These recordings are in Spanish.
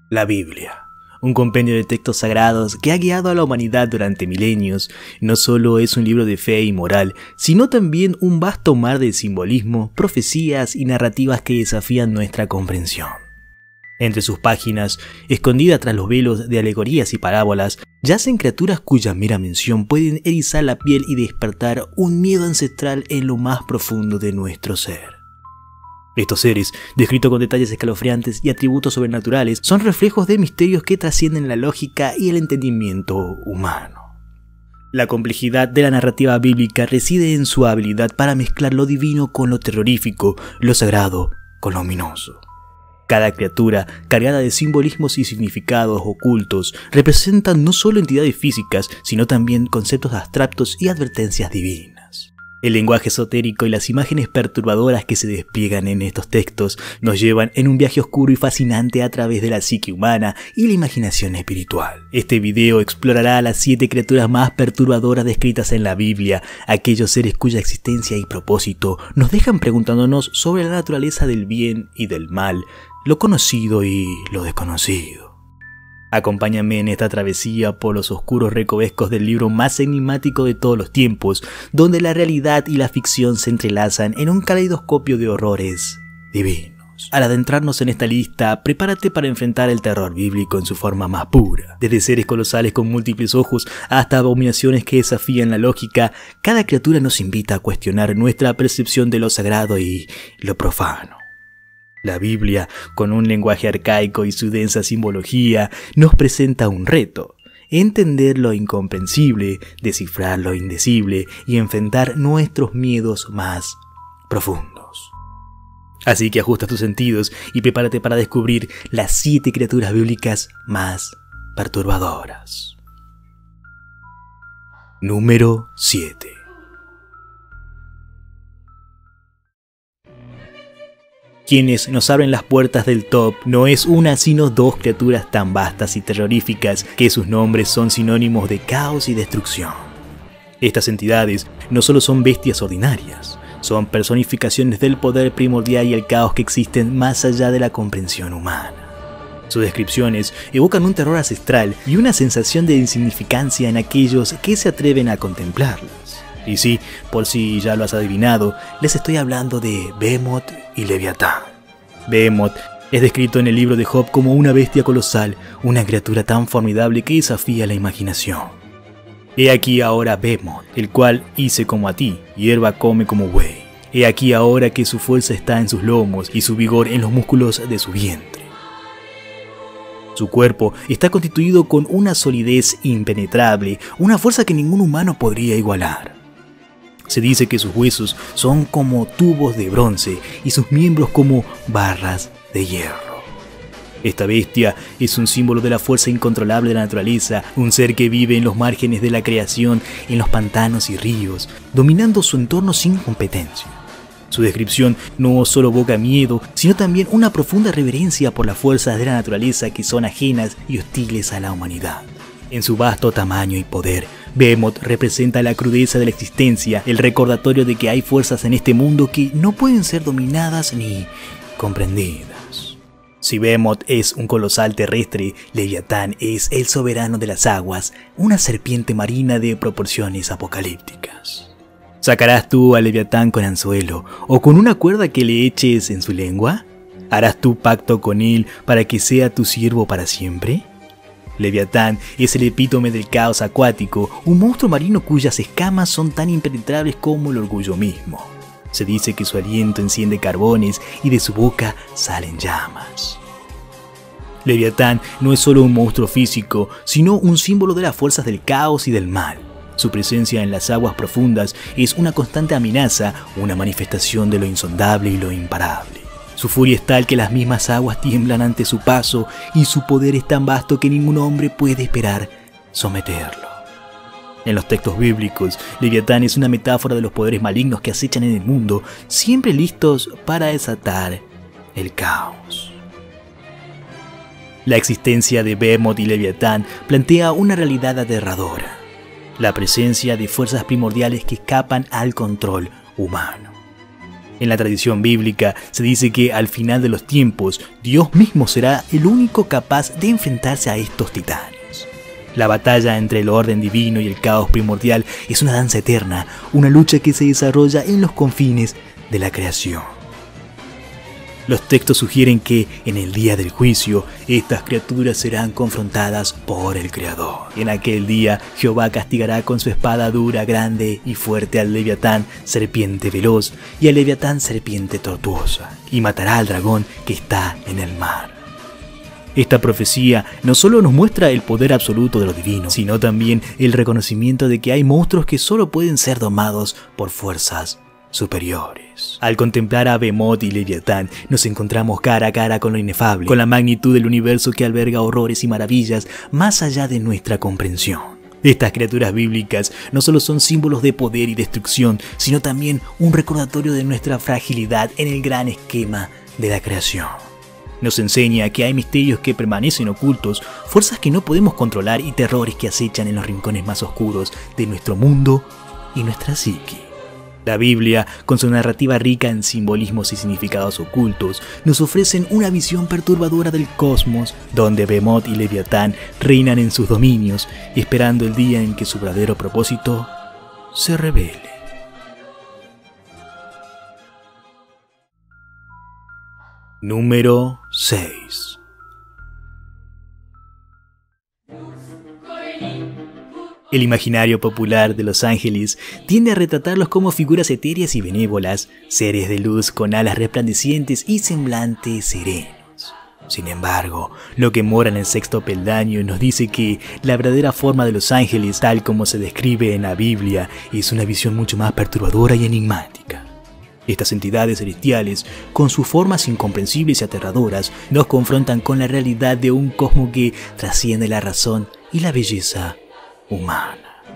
La Biblia, un compendio de textos sagrados que ha guiado a la humanidad durante milenios, no solo es un libro de fe y moral, sino también un vasto mar de simbolismo, profecías y narrativas que desafían nuestra comprensión. Entre sus páginas, escondidas tras los velos de alegorías y parábolas, yacen criaturas cuya mera mención pueden erizar la piel y despertar un miedo ancestral en lo más profundo de nuestro ser. Estos seres, descritos con detalles escalofriantes y atributos sobrenaturales, son reflejos de misterios que trascienden la lógica y el entendimiento humano. La complejidad de la narrativa bíblica reside en su habilidad para mezclar lo divino con lo terrorífico, lo sagrado con lo ominoso. Cada criatura, cargada de simbolismos y significados ocultos, representa no solo entidades físicas, sino también conceptos abstractos y advertencias divinas. El lenguaje esotérico y las imágenes perturbadoras que se despliegan en estos textos nos llevan en un viaje oscuro y fascinante a través de la psique humana y la imaginación espiritual. Este video explorará a las 7 criaturas más perturbadoras descritas en la Biblia, aquellos seres cuya existencia y propósito nos dejan preguntándonos sobre la naturaleza del bien y del mal, lo conocido y lo desconocido. Acompáñame en esta travesía por los oscuros recovecos del libro más enigmático de todos los tiempos, donde la realidad y la ficción se entrelazan en un caleidoscopio de horrores divinos. Al adentrarnos en esta lista, prepárate para enfrentar el terror bíblico en su forma más pura. Desde seres colosales con múltiples ojos hasta abominaciones que desafían la lógica, cada criatura nos invita a cuestionar nuestra percepción de lo sagrado y lo profano. La Biblia, con un lenguaje arcaico y su densa simbología, nos presenta un reto: entender lo incomprensible, descifrar lo indecible y enfrentar nuestros miedos más profundos. Así que ajusta tus sentidos y prepárate para descubrir las 7 criaturas bíblicas más perturbadoras. Número 7. Quienes nos abren las puertas del top no es una sino 2 criaturas tan vastas y terroríficas que sus nombres son sinónimos de caos y destrucción. Estas entidades no solo son bestias ordinarias, son personificaciones del poder primordial y el caos que existen más allá de la comprensión humana. Sus descripciones evocan un terror ancestral y una sensación de insignificancia en aquellos que se atreven a contemplarlas. Y sí, por si ya lo has adivinado, les estoy hablando de Behemoth y Leviatán. Behemoth es descrito en el libro de Job como una bestia colosal, una criatura tan formidable que desafía la imaginación. He aquí ahora Behemoth, el cual hice como a ti, hierba come como buey. He aquí ahora que su fuerza está en sus lomos y su vigor en los músculos de su vientre. Su cuerpo está constituido con una solidez impenetrable, una fuerza que ningún humano podría igualar. Se dice que sus huesos son como tubos de bronce y sus miembros como barras de hierro. Esta bestia es un símbolo de la fuerza incontrolable de la naturaleza, un ser que vive en los márgenes de la creación, en los pantanos y ríos, dominando su entorno sin competencia. Su descripción no solo evoca miedo, sino también una profunda reverencia por las fuerzas de la naturaleza que son ajenas y hostiles a la humanidad. En su vasto tamaño y poder, Behemoth representa la crudeza de la existencia, el recordatorio de que hay fuerzas en este mundo que no pueden ser dominadas ni comprendidas. Si Behemoth es un colosal terrestre, Leviatán es el soberano de las aguas, una serpiente marina de proporciones apocalípticas. ¿Sacarás tú a Leviatán con anzuelo o con una cuerda que le eches en su lengua? ¿Harás tú pacto con él para que sea tu siervo para siempre? Leviatán es el epítome del caos acuático, un monstruo marino cuyas escamas son tan impenetrables como el orgullo mismo. Se dice que su aliento enciende carbones y de su boca salen llamas. Leviatán no es solo un monstruo físico, sino un símbolo de las fuerzas del caos y del mal. Su presencia en las aguas profundas es una constante amenaza, una manifestación de lo insondable y lo imparable. Su furia es tal que las mismas aguas tiemblan ante su paso y su poder es tan vasto que ningún hombre puede esperar someterlo. En los textos bíblicos, Leviatán es una metáfora de los poderes malignos que acechan en el mundo, siempre listos para desatar el caos. La existencia de Behemoth y Leviatán plantea una realidad aterradora: la presencia de fuerzas primordiales que escapan al control humano. En la tradición bíblica se dice que al final de los tiempos, Dios mismo será el único capaz de enfrentarse a estos titanes. La batalla entre el orden divino y el caos primordial es una danza eterna, una lucha que se desarrolla en los confines de la creación. Los textos sugieren que en el día del juicio, estas criaturas serán confrontadas por el Creador. En aquel día, Jehová castigará con su espada dura, grande y fuerte al Leviatán, serpiente veloz, y al Leviatán, serpiente tortuosa, y matará al dragón que está en el mar. Esta profecía no solo nos muestra el poder absoluto de lo divino, sino también el reconocimiento de que hay monstruos que solo pueden ser domados por fuerzas superiores. Al contemplar a Behemoth y Leviatán, nos encontramos cara a cara con lo inefable, con la magnitud del universo que alberga horrores y maravillas más allá de nuestra comprensión. Estas criaturas bíblicas no solo son símbolos de poder y destrucción, sino también un recordatorio de nuestra fragilidad en el gran esquema de la creación. Nos enseña que hay misterios que permanecen ocultos, fuerzas que no podemos controlar y terrores que acechan en los rincones más oscuros de nuestro mundo y nuestra psique. La Biblia, con su narrativa rica en simbolismos y significados ocultos, nos ofrecen una visión perturbadora del cosmos, donde Behemoth y Leviatán reinan en sus dominios, esperando el día en que su verdadero propósito se revele. Número 6. El imaginario popular de los ángeles tiende a retratarlos como figuras etéreas y benévolas, seres de luz con alas resplandecientes y semblantes serenos. Sin embargo, lo que mora en el sexto peldaño nos dice que la verdadera forma de los ángeles, tal como se describe en la Biblia, es una visión mucho más perturbadora y enigmática. Estas entidades celestiales, con sus formas incomprensibles y aterradoras, nos confrontan con la realidad de un cosmos que trasciende la razón y la belleza humana.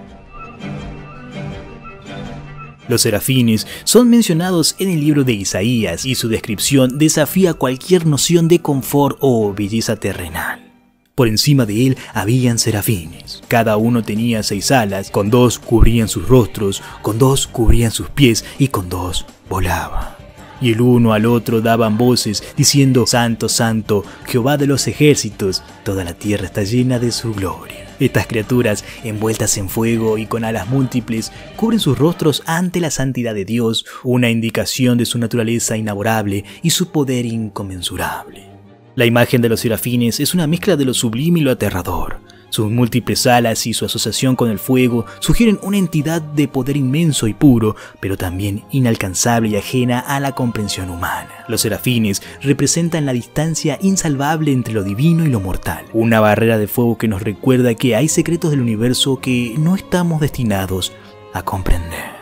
Los serafines son mencionados en el libro de Isaías y su descripción desafía cualquier noción de confort o belleza terrenal. Por encima de él habían serafines. Cada uno tenía 6 alas, con 2 cubrían sus rostros, con 2 cubrían sus pies y con 2 volaban. Y el uno al otro daban voces diciendo: Santo, Santo, Jehová de los ejércitos, toda la tierra está llena de su gloria. Estas criaturas, envueltas en fuego y con alas múltiples, cubren sus rostros ante la santidad de Dios, una indicación de su naturaleza inaborable y su poder inconmensurable. La imagen de los serafines es una mezcla de lo sublime y lo aterrador. Sus múltiples alas y su asociación con el fuego sugieren una entidad de poder inmenso y puro, pero también inalcanzable y ajena a la comprensión humana. Los serafines representan la distancia insalvable entre lo divino y lo mortal, una barrera de fuego que nos recuerda que hay secretos del universo que no estamos destinados a comprender.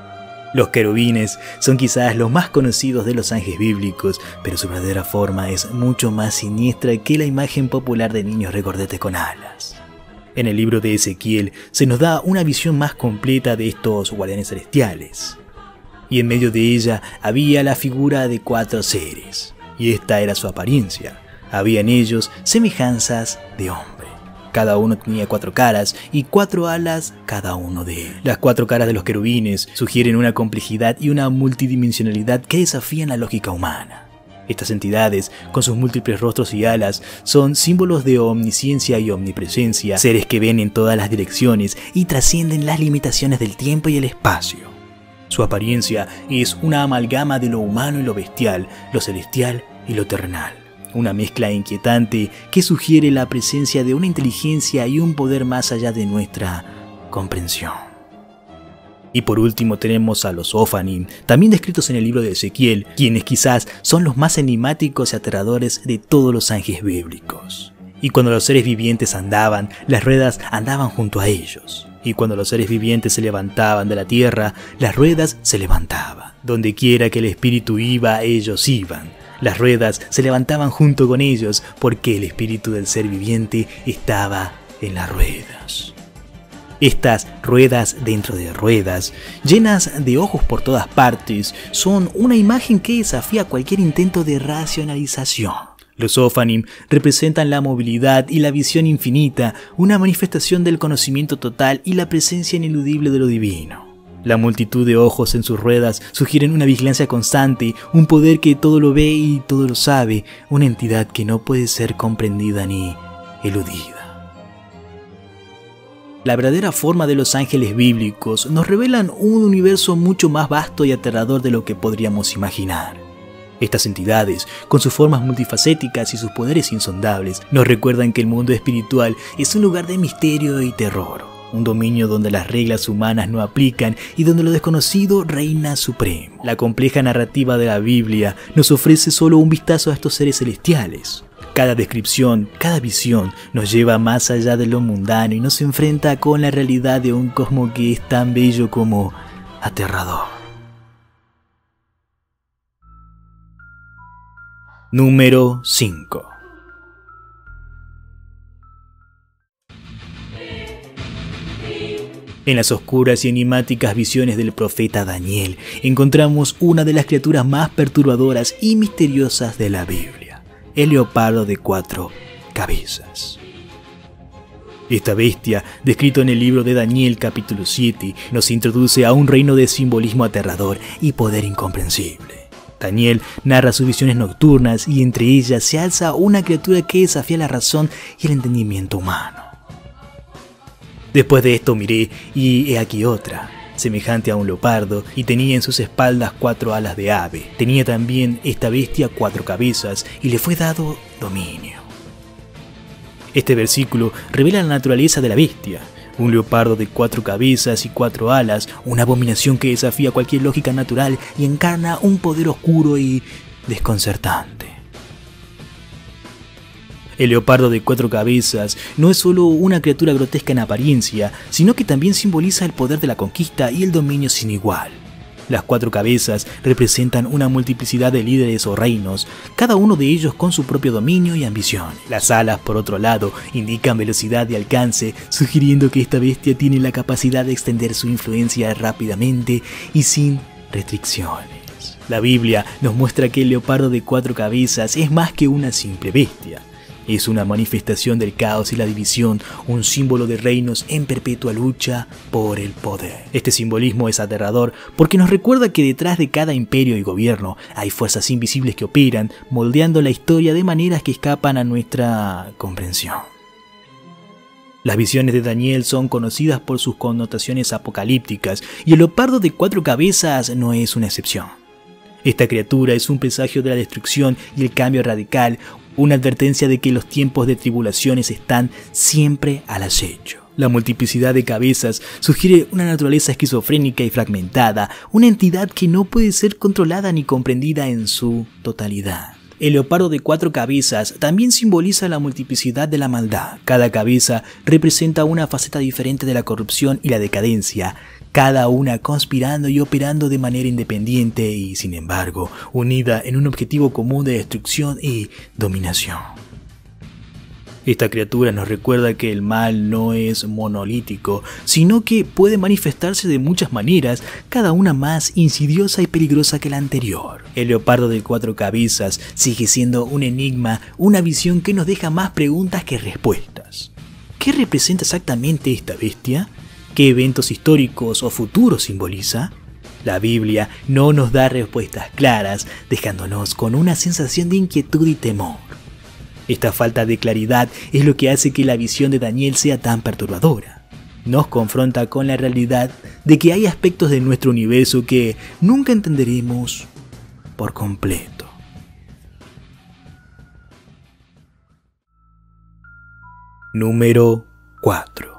Los querubines son quizás los más conocidos de los ángeles bíblicos, pero su verdadera forma es mucho más siniestra que la imagen popular de niños regordetes con alas. En el libro de Ezequiel se nos da una visión más completa de estos guardianes celestiales. Y en medio de ella había la figura de 4 seres, y esta era su apariencia. Había en ellos semejanzas de hombre. Cada uno tenía 4 caras y 4 alas cada uno de ellos. Las 4 caras de los querubines sugieren una complejidad y una multidimensionalidad que desafían la lógica humana. Estas entidades, con sus múltiples rostros y alas, son símbolos de omnisciencia y omnipresencia, seres que ven en todas las direcciones y trascienden las limitaciones del tiempo y el espacio. Su apariencia es una amalgama de lo humano y lo bestial, lo celestial y lo terrenal. Una mezcla inquietante que sugiere la presencia de una inteligencia y un poder más allá de nuestra comprensión. Y por último tenemos a los Ophanim, también descritos en el libro de Ezequiel, quienes quizás son los más enigmáticos y aterradores de todos los ángeles bíblicos. Y cuando los seres vivientes andaban, las ruedas andaban junto a ellos. Y cuando los seres vivientes se levantaban de la tierra, las ruedas se levantaban. Donde quiera que el espíritu iba, ellos iban. Las ruedas se levantaban junto con ellos, porque el espíritu del ser viviente estaba en las ruedas. Estas ruedas dentro de ruedas, llenas de ojos por todas partes, son una imagen que desafía cualquier intento de racionalización. Los Ophanim representan la movilidad y la visión infinita, una manifestación del conocimiento total y la presencia ineludible de lo divino. La multitud de ojos en sus ruedas sugieren una vigilancia constante, un poder que todo lo ve y todo lo sabe, una entidad que no puede ser comprendida ni eludida. La verdadera forma de los ángeles bíblicos nos revelan un universo mucho más vasto y aterrador de lo que podríamos imaginar. Estas entidades, con sus formas multifacéticas y sus poderes insondables, nos recuerdan que el mundo espiritual es un lugar de misterio y terror, un dominio donde las reglas humanas no aplican y donde lo desconocido reina supremo. La compleja narrativa de la Biblia nos ofrece solo un vistazo a estos seres celestiales. Cada descripción, cada visión nos lleva más allá de lo mundano y nos enfrenta con la realidad de un cosmos que es tan bello como aterrador. Número 5. En las oscuras y enigmáticas visiones del profeta Daniel encontramos una de las criaturas más perturbadoras y misteriosas de la Biblia, el leopardo de 4 cabezas. Esta bestia, descrito en el libro de Daniel capítulo 7, nos introduce a un reino de simbolismo aterrador y poder incomprensible. Daniel narra sus visiones nocturnas y entre ellas se alza una criatura que desafía la razón y el entendimiento humano. Después de esto miré y he aquí otra, semejante a un leopardo, y tenía en sus espaldas 4 alas de ave. Tenía también esta bestia 4 cabezas y le fue dado dominio. Este versículo revela la naturaleza de la bestia. Un leopardo de 4 cabezas y 4 alas, una abominación que desafía cualquier lógica natural y encarna un poder oscuro y desconcertante. El leopardo de 4 cabezas no es solo una criatura grotesca en apariencia, sino que también simboliza el poder de la conquista y el dominio sin igual. Las 4 cabezas representan una multiplicidad de líderes o reinos, cada uno de ellos con su propio dominio y ambición. Las alas, por otro lado, indican velocidad y alcance, sugiriendo que esta bestia tiene la capacidad de extender su influencia rápidamente y sin restricciones. La Biblia nos muestra que el leopardo de 4 cabezas es más que una simple bestia. Es una manifestación del caos y la división, un símbolo de reinos en perpetua lucha por el poder. Este simbolismo es aterrador porque nos recuerda que detrás de cada imperio y gobierno hay fuerzas invisibles que operan, moldeando la historia de maneras que escapan a nuestra comprensión. Las visiones de Daniel son conocidas por sus connotaciones apocalípticas y el leopardo de 4 cabezas no es una excepción. Esta criatura es un presagio de la destrucción y el cambio radical, una advertencia de que los tiempos de tribulaciones están siempre al acecho. La multiplicidad de cabezas sugiere una naturaleza esquizofrénica y fragmentada, una entidad que no puede ser controlada ni comprendida en su totalidad. El leopardo de 4 cabezas también simboliza la multiplicidad de la maldad. Cada cabeza representa una faceta diferente de la corrupción y la decadencia, cada una conspirando y operando de manera independiente y, sin embargo, unida en un objetivo común de destrucción y dominación. Esta criatura nos recuerda que el mal no es monolítico, sino que puede manifestarse de muchas maneras, cada una más insidiosa y peligrosa que la anterior. El leopardo de 4 cabezas sigue siendo un enigma, una visión que nos deja más preguntas que respuestas. ¿Qué representa exactamente esta bestia? ¿Qué eventos históricos o futuros simboliza? La Biblia no nos da respuestas claras, dejándonos con una sensación de inquietud y temor. Esta falta de claridad es lo que hace que la visión de Daniel sea tan perturbadora. Nos confronta con la realidad de que hay aspectos de nuestro universo que nunca entenderemos por completo. Número 4.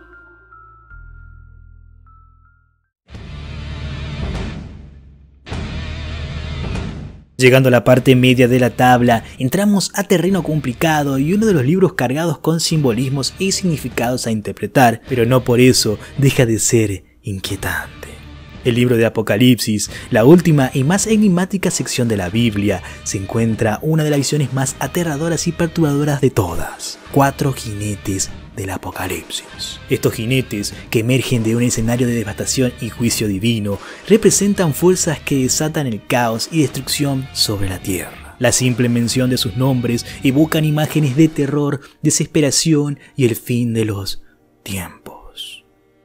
Llegando a la parte media de la tabla, entramos a terreno complicado y uno de los libros cargados con simbolismos y significados a interpretar, pero no por eso deja de ser inquietante. El libro de Apocalipsis, la última y más enigmática sección de la Biblia, se encuentra una de las visiones más aterradoras y perturbadoras de todas: 4 jinetes del Apocalipsis. Estos jinetes, que emergen de un escenario de devastación y juicio divino, representan fuerzas que desatan el caos y destrucción sobre la tierra. La simple mención de sus nombres evocan imágenes de terror, desesperación y el fin de los tiempos.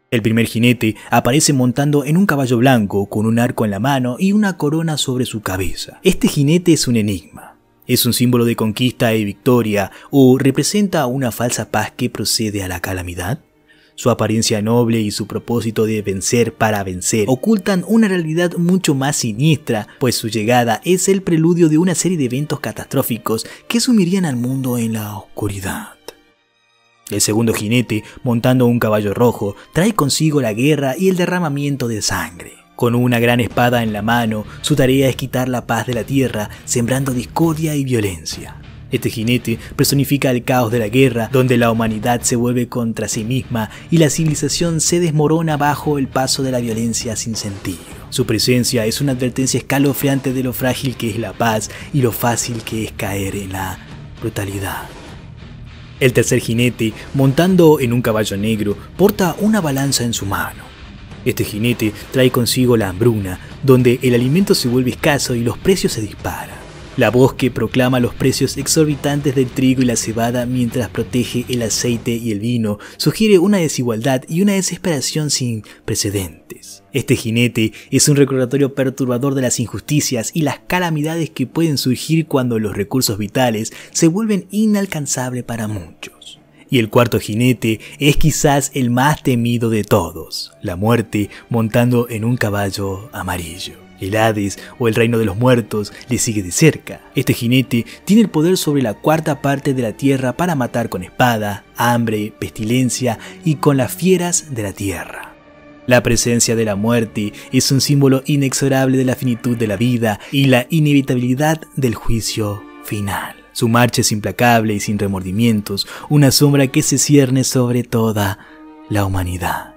El primer jinete aparece montando en un caballo blanco con un arco en la mano y una corona sobre su cabeza. Este jinete es un enigma. ¿Es un símbolo de conquista y victoria o representa una falsa paz que procede a la calamidad? Su apariencia noble y su propósito de vencer para vencer ocultan una realidad mucho más siniestra, pues su llegada es el preludio de una serie de eventos catastróficos que sumirían al mundo en la oscuridad. El segundo jinete, montando un caballo rojo, trae consigo la guerra y el derramamiento de sangre. Con una gran espada en la mano, su tarea es quitar la paz de la tierra, sembrando discordia y violencia. Este jinete personifica el caos de la guerra, donde la humanidad se vuelve contra sí misma y la civilización se desmorona bajo el paso de la violencia sin sentido. Su presencia es una advertencia escalofriante de lo frágil que es la paz y lo fácil que es caer en la brutalidad. El tercer jinete, montando en un caballo negro, porta una balanza en su mano. Este jinete trae consigo la hambruna, donde el alimento se vuelve escaso y los precios se disparan. La voz que proclama los precios exorbitantes del trigo y la cebada mientras protege el aceite y el vino sugiere una desigualdad y una desesperación sin precedentes. Este jinete es un recordatorio perturbador de las injusticias y las calamidades que pueden surgir cuando los recursos vitales se vuelven inalcanzables para muchos. Y el cuarto jinete es quizás el más temido de todos, la muerte montando en un caballo amarillo. El Hades, o el reino de los muertos, le sigue de cerca. Este jinete tiene el poder sobre la cuarta parte de la tierra para matar con espada, hambre, pestilencia y con las fieras de la tierra. La presencia de la muerte es un símbolo inexorable de la finitud de la vida y la inevitabilidad del juicio final. Su marcha es implacable y sin remordimientos, una sombra que se cierne sobre toda la humanidad.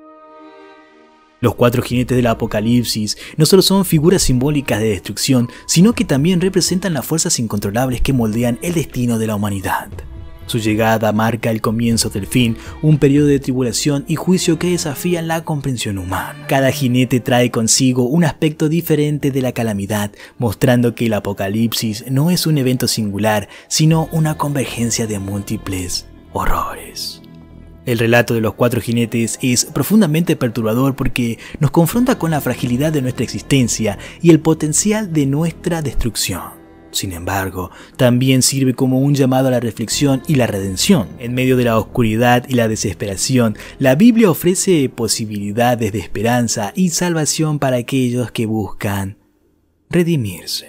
Los cuatro jinetes del Apocalipsis no solo son figuras simbólicas de destrucción, sino que también representan las fuerzas incontrolables que moldean el destino de la humanidad. Su llegada marca el comienzo del fin, un periodo de tribulación y juicio que desafían la comprensión humana. Cada jinete trae consigo un aspecto diferente de la calamidad, mostrando que el Apocalipsis no es un evento singular, sino una convergencia de múltiples horrores. El relato de los cuatro jinetes es profundamente perturbador porque nos confronta con la fragilidad de nuestra existencia y el potencial de nuestra destrucción. Sin embargo, también sirve como un llamado a la reflexión y la redención. En medio de la oscuridad y la desesperación, la Biblia ofrece posibilidades de esperanza y salvación para aquellos que buscan redimirse.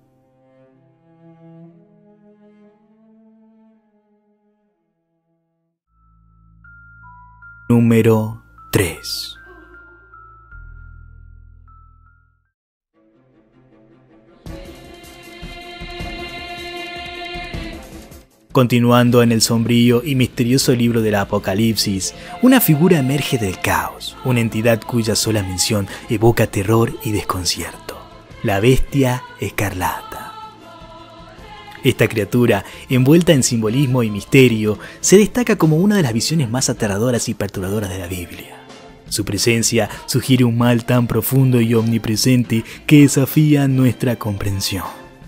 Número 3. Continuando en el sombrío y misterioso libro del Apocalipsis, una figura emerge del caos, una entidad cuya sola mención evoca terror y desconcierto: la bestia escarlata. Esta criatura, envuelta en simbolismo y misterio, se destaca como una de las visiones más aterradoras y perturbadoras de la Biblia. Su presencia sugiere un mal tan profundo y omnipresente que desafía nuestra comprensión.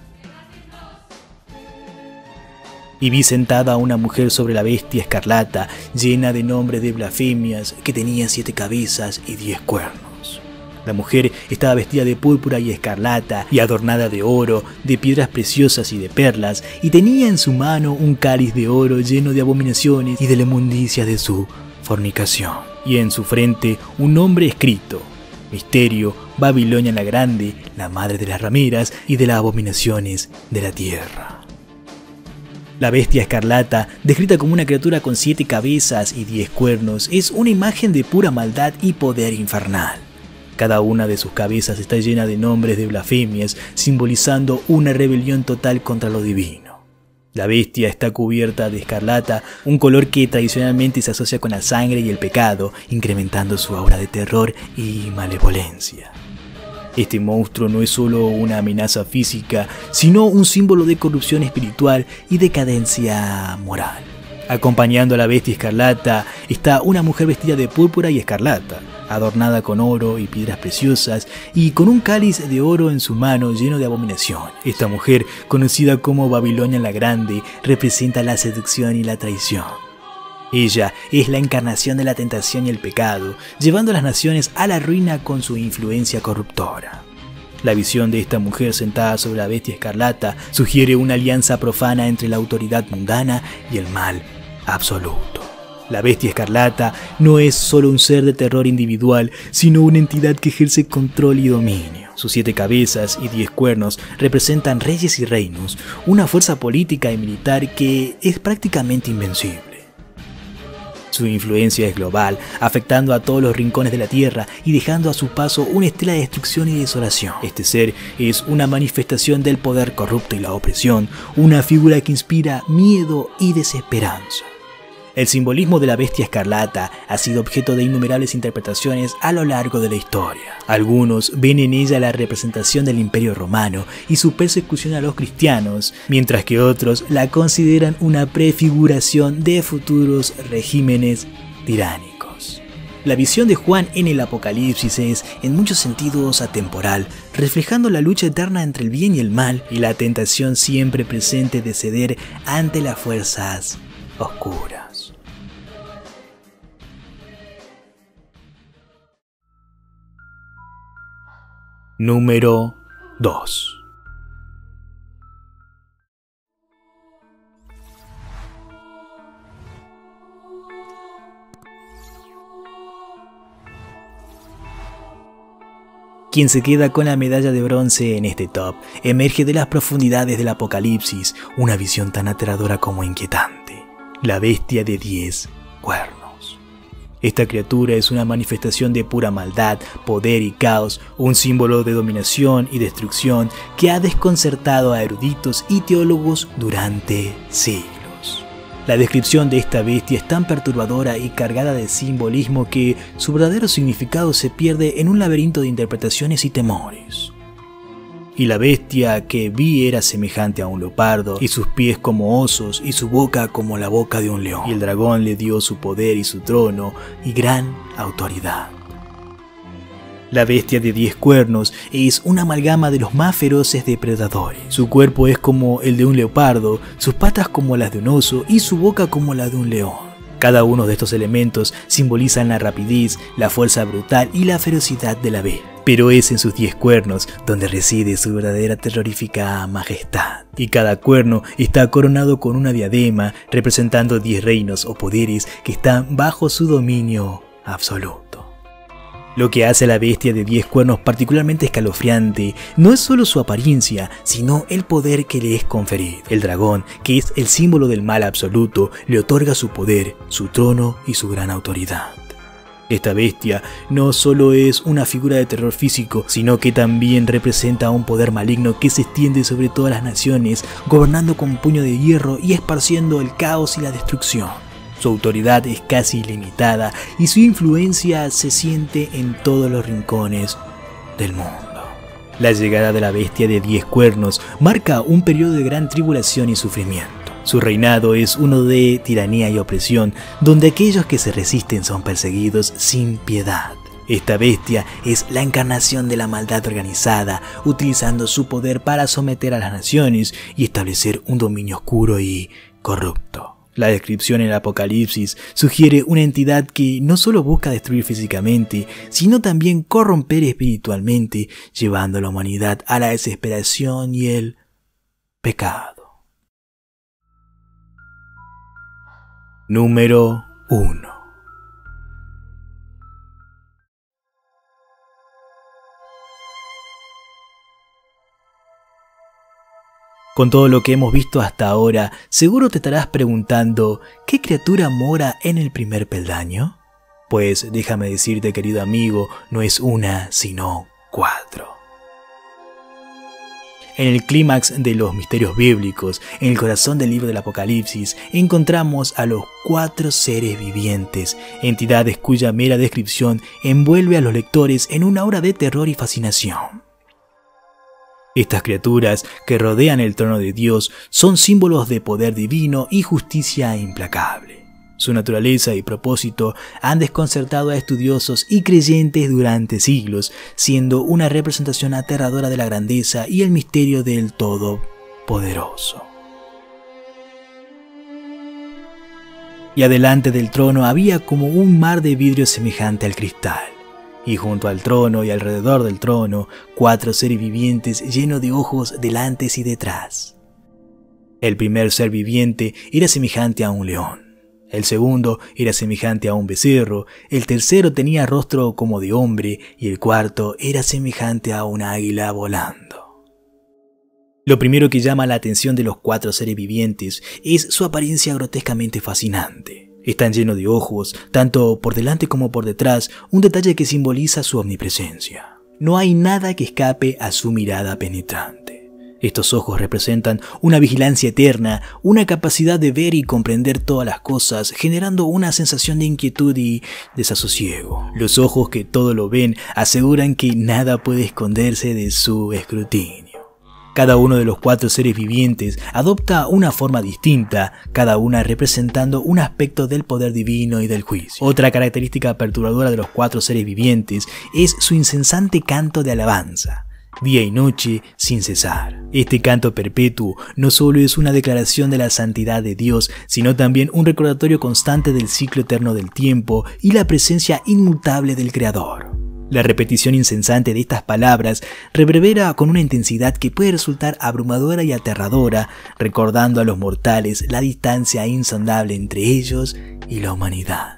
Y vi sentada a una mujer sobre la bestia escarlata, llena de nombres de blasfemias, que tenía 7 cabezas y 10 cuernos. La mujer estaba vestida de púrpura y escarlata y adornada de oro, de piedras preciosas y de perlas, y tenía en su mano un cáliz de oro lleno de abominaciones y de la inmundicia de su fornicación. Y en su frente un nombre escrito: Misterio, Babilonia la Grande, la madre de las rameras y de las abominaciones de la tierra. La bestia escarlata, descrita como una criatura con 7 cabezas y 10 cuernos, es una imagen de pura maldad y poder infernal. Cada una de sus cabezas está llena de nombres de blasfemias, simbolizando una rebelión total contra lo divino. La bestia está cubierta de escarlata, un color que tradicionalmente se asocia con la sangre y el pecado, incrementando su aura de terror y malevolencia. Este monstruo no es solo una amenaza física, sino un símbolo de corrupción espiritual y decadencia moral. Acompañando a la bestia escarlata está una mujer vestida de púrpura y escarlata, adornada con oro y piedras preciosas y con un cáliz de oro en su mano lleno de abominación. Esta mujer, conocida como Babilonia la Grande, representa la seducción y la traición. Ella es la encarnación de la tentación y el pecado, llevando a las naciones a la ruina con su influencia corruptora. La visión de esta mujer sentada sobre la bestia escarlata sugiere una alianza profana entre la autoridad mundana y el mal absoluto. La bestia escarlata no es solo un ser de terror individual, sino una entidad que ejerce control y dominio. Sus 7 cabezas y 10 cuernos representan reyes y reinos, una fuerza política y militar que es prácticamente invencible. Su influencia es global, afectando a todos los rincones de la tierra y dejando a su paso una estela de destrucción y desolación. Este ser es una manifestación del poder corrupto y la opresión, una figura que inspira miedo y desesperanza. El simbolismo de la bestia escarlata ha sido objeto de innumerables interpretaciones a lo largo de la historia. Algunos ven en ella la representación del Imperio Romano y su persecución a los cristianos, mientras que otros la consideran una prefiguración de futuros regímenes tiránicos. La visión de Juan en el Apocalipsis es, en muchos sentidos, atemporal, reflejando la lucha eterna entre el bien y el mal y la tentación siempre presente de ceder ante las fuerzas oscuras. Número 2. Quien se queda con la medalla de bronce en este top emerge de las profundidades del Apocalipsis, una visión tan aterradora como inquietante. La bestia de 10 cuernos. Esta criatura es una manifestación de pura maldad, poder y caos, un símbolo de dominación y destrucción que ha desconcertado a eruditos y teólogos durante siglos. La descripción de esta bestia es tan perturbadora y cargada de simbolismo que su verdadero significado se pierde en un laberinto de interpretaciones y temores. Y la bestia que vi era semejante a un leopardo, y sus pies como osos, y su boca como la boca de un león. Y el dragón le dio su poder y su trono, y gran autoridad. La bestia de 10 cuernos es una amalgama de los más feroces depredadores. Su cuerpo es como el de un leopardo, sus patas como las de un oso, y su boca como la de un león. Cada uno de estos elementos simbolizan la rapidez, la fuerza brutal y la ferocidad de la bestia. Pero es en sus 10 cuernos donde reside su verdadera terrorífica majestad. Y cada cuerno está coronado con una diadema representando 10 reinos o poderes que están bajo su dominio absoluto. Lo que hace a la bestia de 10 cuernos particularmente escalofriante no es solo su apariencia, sino el poder que le es conferido. El dragón, que es el símbolo del mal absoluto, le otorga su poder, su trono y su gran autoridad. Esta bestia no solo es una figura de terror físico, sino que también representa un poder maligno que se extiende sobre todas las naciones, gobernando con puño de hierro y esparciendo el caos y la destrucción. Su autoridad es casi ilimitada y su influencia se siente en todos los rincones del mundo. La llegada de la bestia de 10 cuernos marca un periodo de gran tribulación y sufrimiento. Su reinado es uno de tiranía y opresión, donde aquellos que se resisten son perseguidos sin piedad. Esta bestia es la encarnación de la maldad organizada, utilizando su poder para someter a las naciones y establecer un dominio oscuro y corrupto. La descripción en el Apocalipsis sugiere una entidad que no solo busca destruir físicamente, sino también corromper espiritualmente, llevando a la humanidad a la desesperación y el pecado. Número 1. Con todo lo que hemos visto hasta ahora, seguro te estarás preguntando, ¿qué criatura mora en el primer peldaño? Pues déjame decirte, querido amigo, no es una, sino 4. En el clímax de los misterios bíblicos, en el corazón del libro del Apocalipsis, encontramos a los 4 seres vivientes, entidades cuya mera descripción envuelve a los lectores en una aura de terror y fascinación. Estas criaturas que rodean el trono de Dios son símbolos de poder divino y justicia implacable. Su naturaleza y propósito han desconcertado a estudiosos y creyentes durante siglos, siendo una representación aterradora de la grandeza y el misterio del Todopoderoso. Y adelante del trono había como un mar de vidrio semejante al cristal. Y junto al trono y alrededor del trono, 4 seres vivientes llenos de ojos delante y detrás. El primer ser viviente era semejante a un león. El segundo era semejante a un becerro, el tercero tenía rostro como de hombre y el cuarto era semejante a un águila volando. Lo primero que llama la atención de los 4 seres vivientes es su apariencia grotescamente fascinante. Están llenos de ojos, tanto por delante como por detrás, un detalle que simboliza su omnipresencia. No hay nada que escape a su mirada penetrante. Estos ojos representan una vigilancia eterna, una capacidad de ver y comprender todas las cosas, generando una sensación de inquietud y desasosiego. Los ojos que todo lo ven aseguran que nada puede esconderse de su escrutinio. Cada uno de los 4 seres vivientes adopta una forma distinta, cada una representando un aspecto del poder divino y del juicio. Otra característica perturbadora de los 4 seres vivientes es su incesante canto de alabanza, día y noche sin cesar. Este canto perpetuo no solo es una declaración de la santidad de Dios, sino también un recordatorio constante del ciclo eterno del tiempo y la presencia inmutable del Creador. La repetición incesante de estas palabras reverbera con una intensidad que puede resultar abrumadora y aterradora, recordando a los mortales la distancia insondable entre ellos y la humanidad.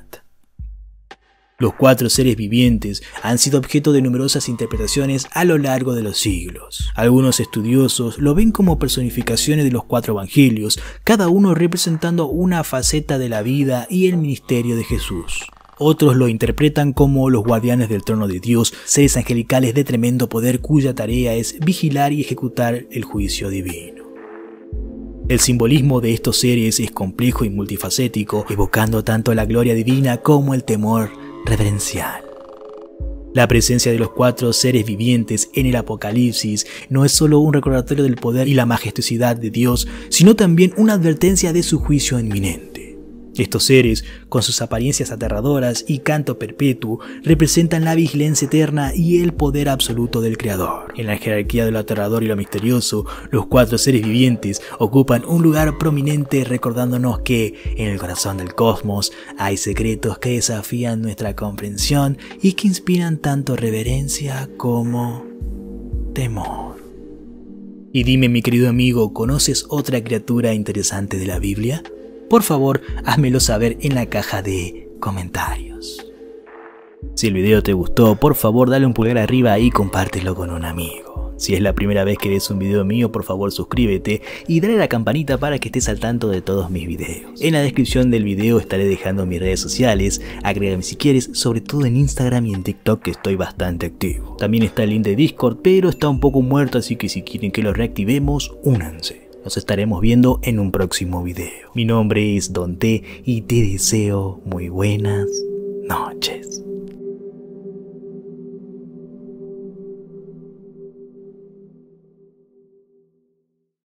Los 4 seres vivientes han sido objeto de numerosas interpretaciones a lo largo de los siglos. Algunos estudiosos lo ven como personificaciones de los 4 evangelios, cada uno representando una faceta de la vida y el ministerio de Jesús. Otros lo interpretan como los guardianes del trono de Dios, seres angelicales de tremendo poder cuya tarea es vigilar y ejecutar el juicio divino. El simbolismo de estos seres es complejo y multifacético, evocando tanto la gloria divina como el temor reverencial. La presencia de los 4 seres vivientes en el Apocalipsis no es solo un recordatorio del poder y la majestuosidad de Dios, sino también una advertencia de su juicio inminente. Estos seres, con sus apariencias aterradoras y canto perpetuo, representan la vigilancia eterna y el poder absoluto del Creador. En la jerarquía de lo aterrador y lo misterioso, los 4 seres vivientes ocupan un lugar prominente, recordándonos que en el corazón del cosmos hay secretos que desafían nuestra comprensión y que inspiran tanto reverencia como temor. Y dime, mi querido amigo, ¿conoces otra criatura interesante de la Biblia? Por favor, házmelo saber en la caja de comentarios. Si el video te gustó, por favor dale un pulgar arriba y compártelo con un amigo. Si es la primera vez que ves un video mío, por favor suscríbete y dale a la campanita para que estés al tanto de todos mis videos. En la descripción del video estaré dejando mis redes sociales, agrégame si quieres, sobre todo en Instagram y en TikTok, que estoy bastante activo. También está el link de Discord, pero está un poco muerto, así que si quieren que lo reactivemos, únanse. Nos estaremos viendo en un próximo video. Mi nombre es Don T y te deseo muy buenas